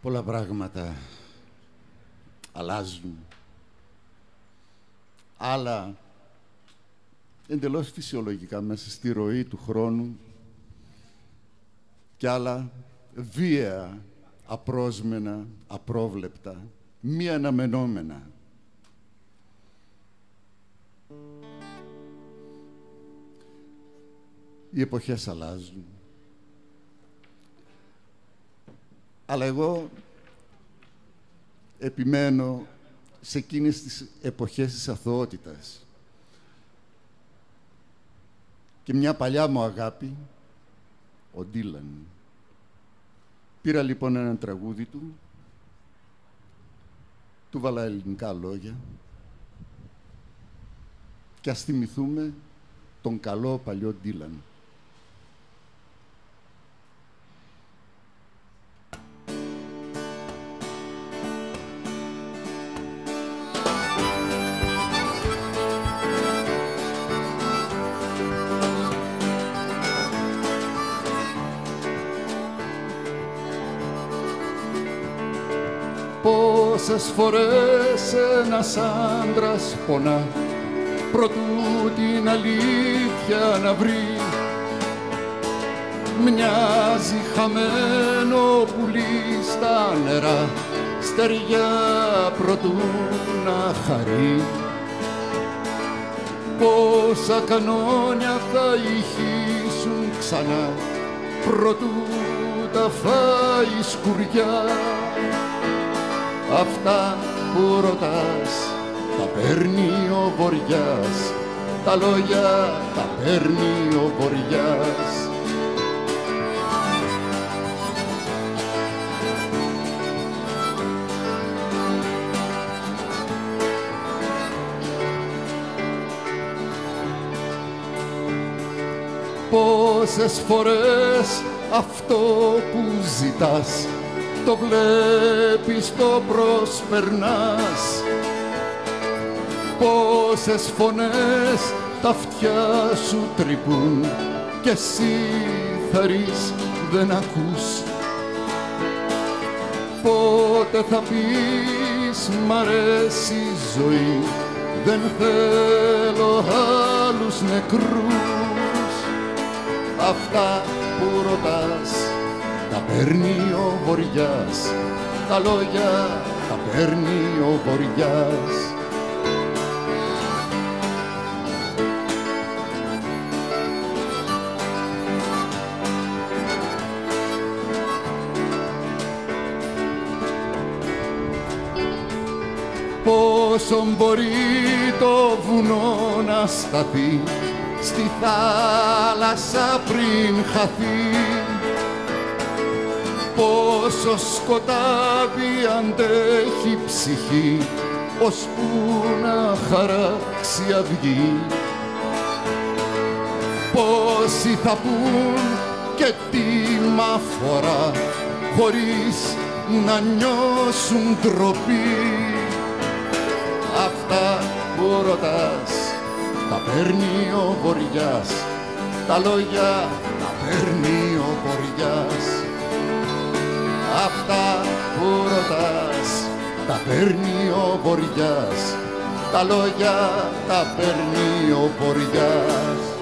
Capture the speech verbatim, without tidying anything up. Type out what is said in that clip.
Πολλά πράγματα αλλάζουν. Άλλα εντελώς φυσιολογικά μέσα στη ροή του χρόνου και άλλα βία, απρόσμενα, απρόβλεπτα, μη αναμενόμενα. Οι εποχές αλλάζουν. Αλλά εγώ επιμένω σε εκείνες τις εποχές της αθωότητας. Και μια παλιά μου αγάπη, ο Ντίλαν. Πήρα λοιπόν ένα τραγούδι του, του βάλα ελληνικά λόγια και ας θυμηθούμε τον καλό παλιό Ντίλαν. Πόσες φορές ένας άντρας πονά προτού την αλήθεια να βρει, μοιάζει χαμένο πουλί στα νερά, στεριά προτού να χαρεί. Πόσα κανόνια θα ηχήσουν ξανά προτού τα φάει σκουριά. Αυτά που ρωτάς τα παίρνει ο Βοριάς, τα λόγια τα παίρνει ο Βοριάς. Πόσες φορές αυτό που ζητάς το βλέπεις, το προσπερνάς. Πόσες φωνές τα αυτιά σου τρυπούν κι εσύ θαρρείς δεν ακούς. Πότε θα πεις μ' αρέσει η ζωή, δεν θέλω άλλους νεκρούς. Αυτά που ρωτάς τα παίρνει ο Βοριάς, τα λόγια τα παίρνει ο Βοριάς. Πόσο μπορεί το βουνό να σταθεί στη θάλασσα πριν χαθεί, πόσο σκοτάδι αντέχει ψυχή ώσπου να χαράξει αυγή. Πόσοι θα πουν και τι μ' αφορά χωρίς να νιώσουν ντροπή. Αυτά που ρωτάς τα παίρνει ο Βοριάς, τα λόγια τα παίρνει ο Βοριάς. Αυτά που ρωτάς τα παίρνει ο Βοριάς, τα λόγια τα παίρνει ο Βοριάς.